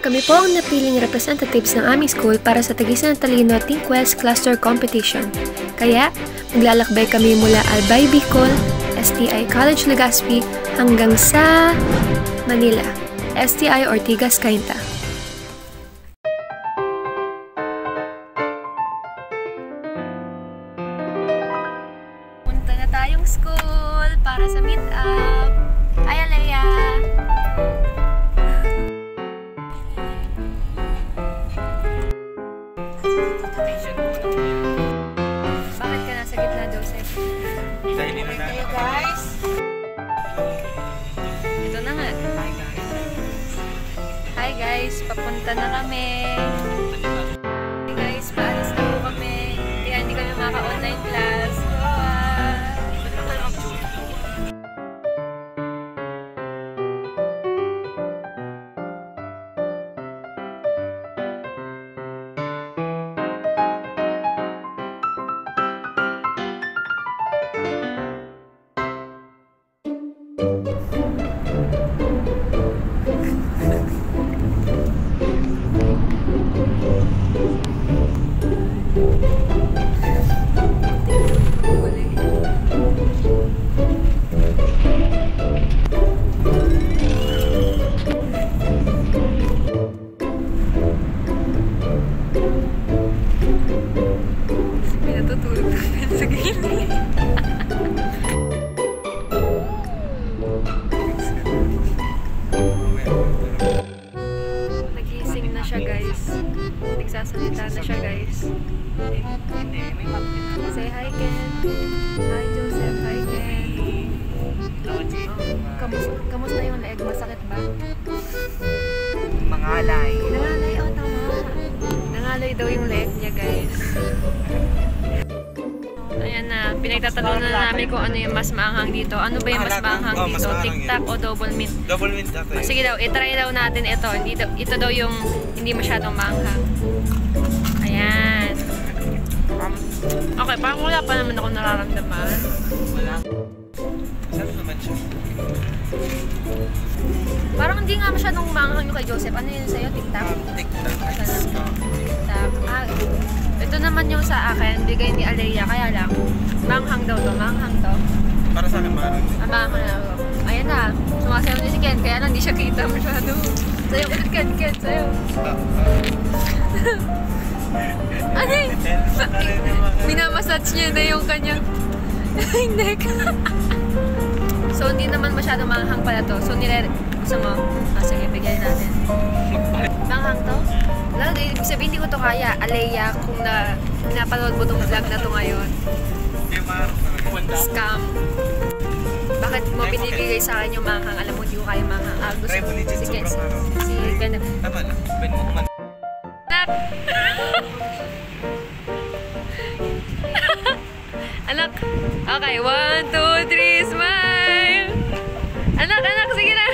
Kami po ang napiling representatives ng aming school para sa Tagisan ng Talino Think West Cluster Competition. Kaya, maglalakbay kami mula Albay, Bicol, STI College Legazpi hanggang sa Manila, STI Ortigas, Cainta. Punta na tayong school para sa meet-up. Hi, Alea! Bakit ka nasa gitna, Joseph? Dahil na tayo, guys! Ito na nga. Hi guys, papunta na kami. Hi guys, paalis na po kami. Hindi kami maka-online class. Nagising na siya, guys. Nagsasalita na siya, guys. Say hi, Ken. Hi, Joseph. Hi, Ken. Kamusta yung leeg? Masakit ba? Mangalay. Nangalay, oh, tama. Nangalay daw yung leeg niya, guys. Ayan na, pinagtatalunan na namin kung ano yung mas maanghang dito. Ano ba yung mas maanghang dito? Tic-tac o double mint? Double mint natin. Sige daw, itry daw natin ito. Ito daw yung hindi masyadong maanghang. Ayan. Okay, parang wala pa naman ako nararamdaman. Wala. Sarap naman siya. Parang hindi nga masyadong maanghang yung kay Joseph. Ano yun sa'yo? Tic-tac? Tic-tac. Tic-tac. Ito naman yung sa akin, bigay ni Alea, kaya lang, maanghang daw to, maanghang to. Para sa akin, maanghang. Maanghang na to. Ayan na, sumasayaw niya si Ken, kaya lang hindi siya kita masyado. Sayaw ulit, Ken, sayaw. Ano yun? Minamassage niya na yung kanyang neck. So, hindi naman masyado maanghang pala to. So, gusto mo? Sige, bigay natin. Maanghang to? Lalo, ibig sabihin, hindi ko to kaya. Alea, kung pinapanood mo tong vlog na to ngayon. Scam. Bakit mo binibigay sa akin yung manghang? Alam mo, hindi ko kaya manghang. Gusto mo, si Ken. Tama na. Ben mo man. Anak! Anak! Okay, 1, 2, 3, smile! Anak, sige na!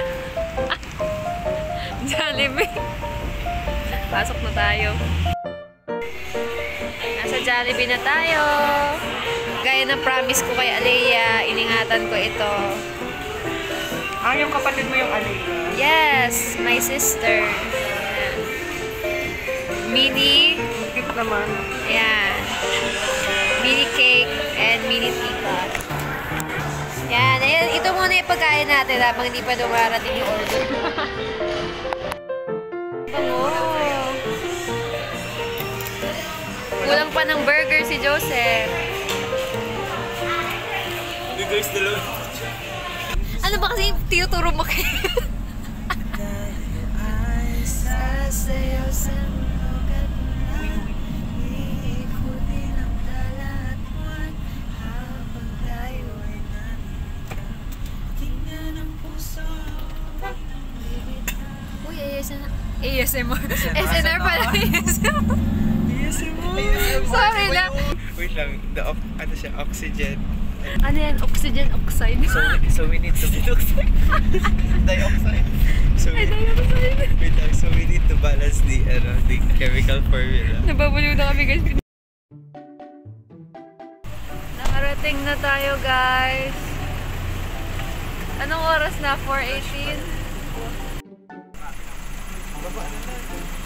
Jollibee! Pasok na tayo. Nasa Jollibee na tayo. Gaya ng promise ko kay Alea, iningatan ko ito. Yung kapatid mo yung Alea? Yes, my sister. Ayan. Mini. Cute naman. Ayan. Mini cake and mini teapot. Yan. Ayan, ito muna yung pagkain natin habang hindi pa dumarating yung order. Kulang pa ng burger si Joseph. Hindi guys, dalawa. Ano ba kasi tinuturo mo kayo? Uy, ASMR. SNR pala. ASMR. Sorry lang. Wait lang, ano siya, oxygen. Ano yan? Oxygen oxide. So we need to dioxide. So we need to balance the chemical formula. Nababaliw na kami guys. Nakarating na tayo guys. Anong oras na? 4:18? Baba na lang.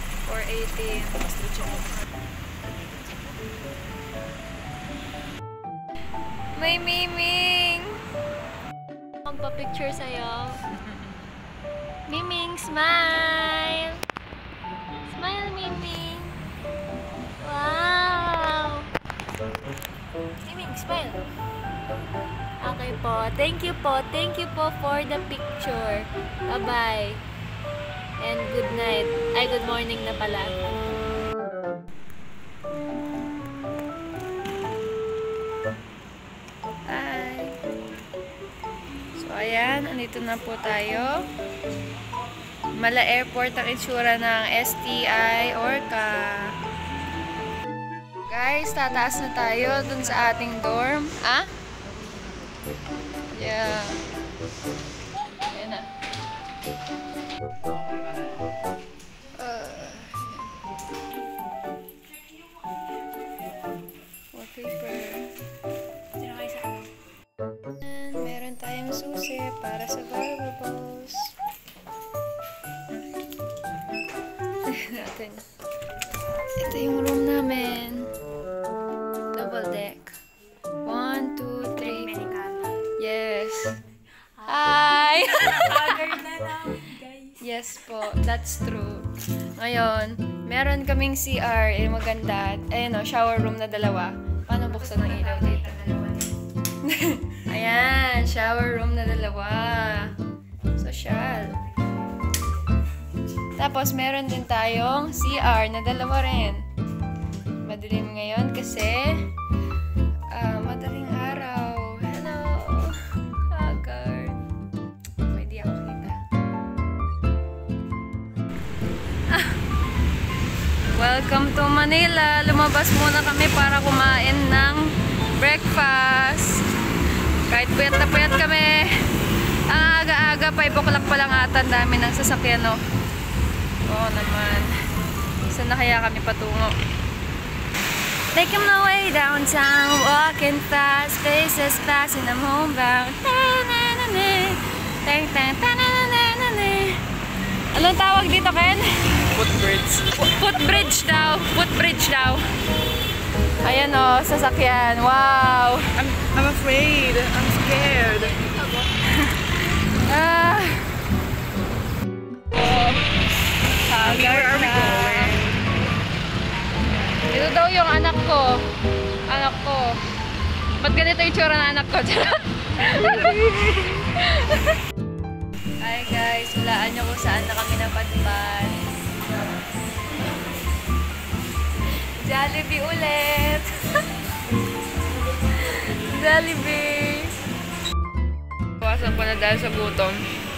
418. May Miming! Magpa-picture sa'yo. Miming, smile! Smile, Miming! Wow! Miming, smile! Okay po. Thank you po. Thank you po for the picture. Bye-bye. And good night. Ay, good morning na pala. Hi. So, ayan. Andito na po tayo. Mala Airport ang itsura ng STI Orca. Guys, tataas na tayo dun sa ating dorm. Ah? Yeah. Ayan na. Wallpaper. And meron tayong susi para sa valuables. Natin. Ito yung room namin. Double deck. 1, 2, 3. Yes. Hi! Yes po, that's true. Ngayon, meron kaming CR, maganda. Ayun o, shower room na dalawa. Paano buksan ng ilaw dito? Ayan, shower room na dalawa. Social. Tapos, meron din tayong CR na dalawa rin. Madilim ngayon kasi madaling araw. Hello! Haggard. Pwede ako kita. Welcome to Manila. Lumabas muna kami para kumain ng breakfast. Kahit puyat na puyat kami. Ang aga-aga, 5 o'clock pa lang ata. Ang dami ng sasakyan, no? Oo naman. Saan na kaya kami patungo? Taking my way downtown, walking fast, faces fast, and I'm homebound. Anong tawag dito, Ken? Footbridge. Footbridge daw. Footbridge daw. Ayan o, sasakyan. Wow. I'm afraid. I'm scared. Where are we going? Ito daw yung anak ko. Anak ko. Ba't ganito yung tsura ng anak ko? Hi guys, hulaan nyo kung saan na kami napadpad. Jollibee ulit! Jollibee! Kawasan ko na dahil sa gutom.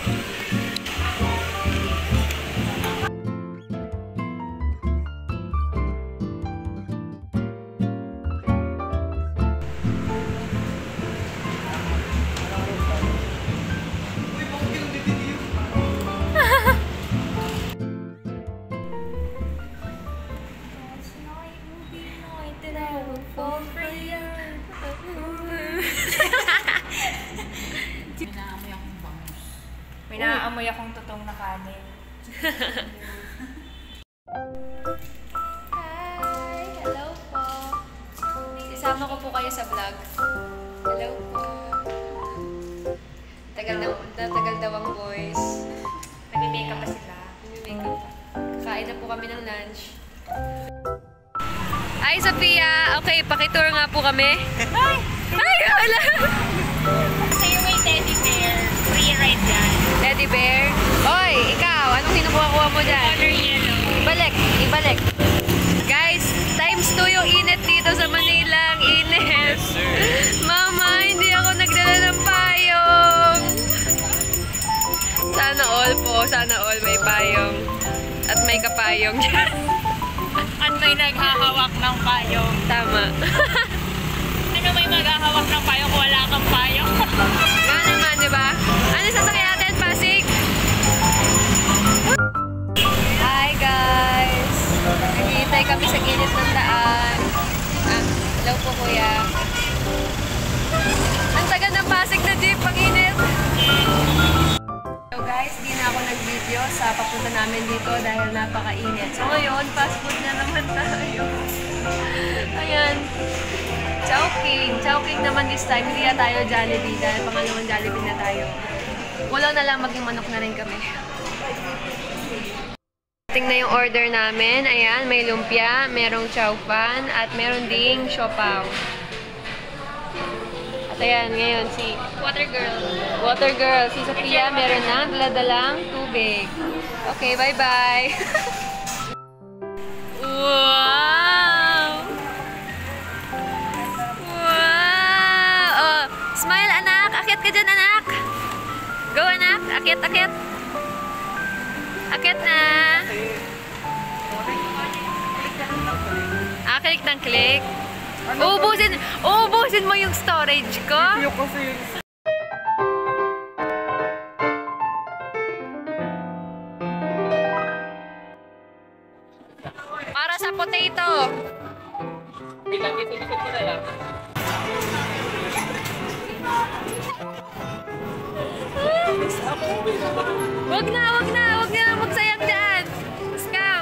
May naaamoy akong totoong na kanin. Hi! Hello po! Isama ko po kayo sa vlog. Hello po! Tagal daw ang boys. Nag-makeup pa sila. Nag-makeup pa. Kakain na po kami ng lunch. Hi, Sophia! Okay, pakitour nga po kami. Hi! Ay, wala! Sa'yo may teddy bear. Free ride yan. Teddy bear? Oy, ikaw! Anong kinukuha-kuha mo dyan? Color yellow. Ibalik! Ibalik! Guys, times 2 yung init dito sa Manila. Ang init! Yes, sir. Mama, hindi ako nagdala ng payong! Sana all po. Sana all may payong. At may kapayong dyan. At may naghahawak ng payong. Tama. Ano may maghahawak ng payong kung wala kang payong? Nga naman, di ba? Ano sasakyan natin, Pasig? Hi, guys! Naghihintay kami sa gilid ng daan. Hello po, kuya. Ang tagal ng Pasig na jeep, ang init. So guys, di na ako nag-video sa papunta namin dito dahil napakainit. So ngayon, fast food na naman tayo. Ayan. Chowking naman this time. Hindi na tayo Jollibee dahil pangalawang Jollibee na tayo. Wala na lang, maging manok na rin kami. Tingnan na yung order namin. Ayan, may lumpia, merong chow fan, at meron ding siopaw. At ayan, ngayon si Water Girl. Si Sophia, meron na daladalang tubig. Okay, bye-bye. Wow! Wow! Oh, smile, anak! Akyat ka dyan, anak! Go, anak! Akyat, akyat! Akyat na! Click ng click. Uubusin mo yung storage ko. Para sa potato. Wag na magsayang dyan. Scam.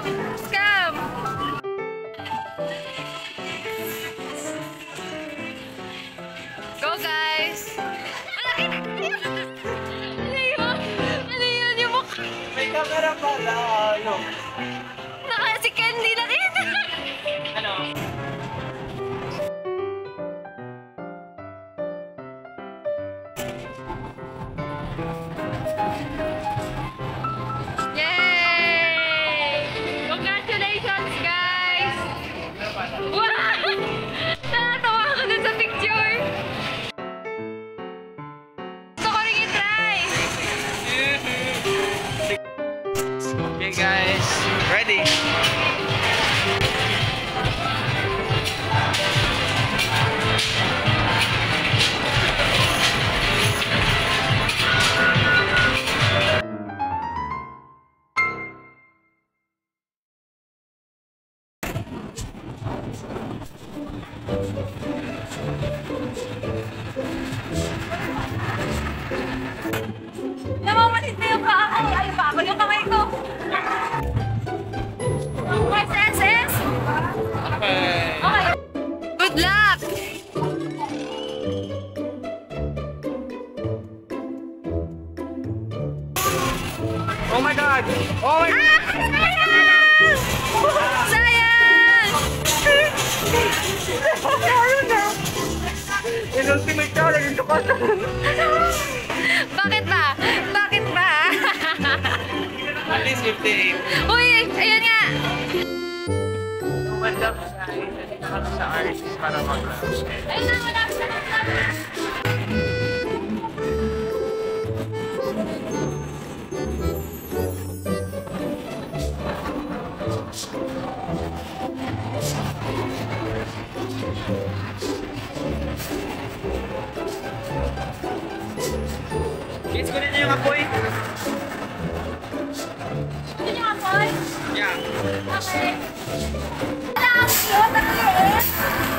Go, guys! Ano yun? Yung mukha? May camera pala, ano? Si Candy nakita! Ano? Yay! Congratulations, guys! Wow! Nakatawa ako dun sa picture! Gusto ko rin i-try! Okay, guys. Ready? Namamalit na yung paa ko! Ay, pa ako yung kamay ko! SS? Okay. Good luck! Oh my God! Oh my God! Sayang! In ultimate challenge, ito ka Bakit ba? At least 58. Uy! Ayun nga! Tumanda ko sa sa artist para mag-laro. Ayun na! Wala! Kids, kunin niyo yung apoy. Gusto niyo apoy? Yeah. Okay. Alam! Yun! Nagliit!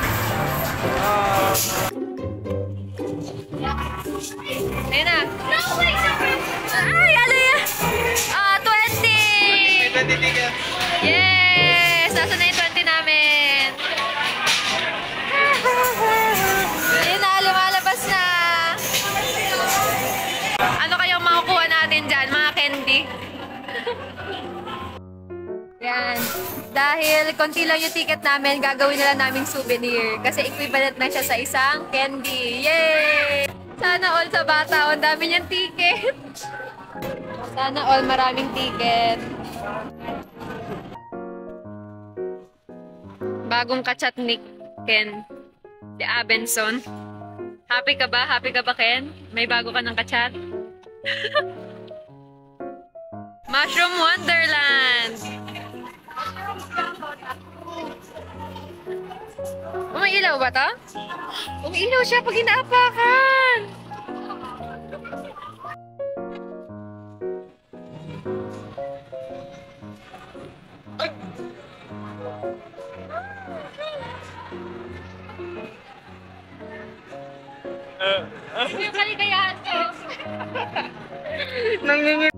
Ayun na! No! Wait! Ay! Ano yan? 20! May 20 tickets. Yes! Nasaan na yung 20 namin? Ayun na! Lumalabas na! Ano kayong makukuha natin dyan, mga candy? Yan. Dahil konti lang yung ticket namin, gagawin na lang namin souvenir. Kasi equivalent na siya sa isang candy. Yay! Sana all sa bata. Ang dami niyang ticket. Sana all maraming ticket. Bagong kachat ni Ken. Si Abenson. Happy ka ba? Happy ka ba, Ken? May bago ka ng kachat? Mushroom Wonderland! Umiilaw ba to? Umiilaw siya pag inaapakan! Yung kaligayahan ko! Nangingin.